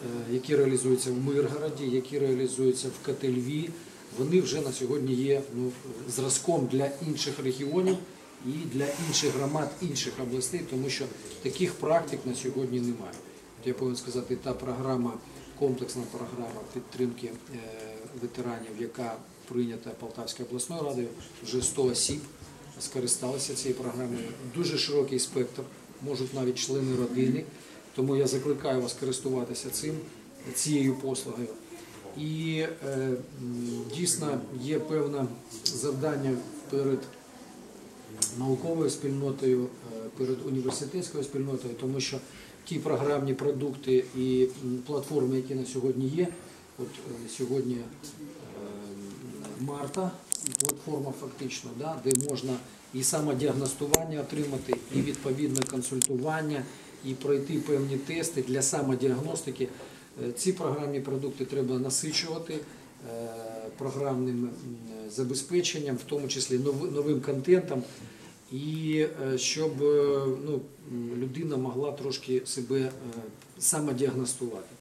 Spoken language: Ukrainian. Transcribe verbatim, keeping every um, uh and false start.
які реалізуються в Миргороді, які реалізуються в Котельві, вони вже на сьогодні є ну, зразком для інших регіонів і для інших громад, інших областей, тому що таких практик на сьогодні немає. Я повинен сказати, та програма, комплексна програма підтримки ветеранів, яка прийнята Полтавською обласною радою, вже сто осіб скористалися цією програмою. Дуже широкий спектр, можуть навіть члени родини, тому я закликаю вас користуватися цим, цією послугою. І е, дійсно є певне завдання перед науковою спільнотою, перед університетською спільнотою, тому що ті програмні продукти і платформи, які на сьогодні є, от сьогодні Марта, платформа фактично, да, де можна і самодіагностування отримати, і відповідне консультування, і пройти певні тести для самодіагностики. Ці програмні продукти треба насичувати програмним забезпеченням, в тому числі новим контентом, і щоб ну, людина могла трошки себе самодіагностувати.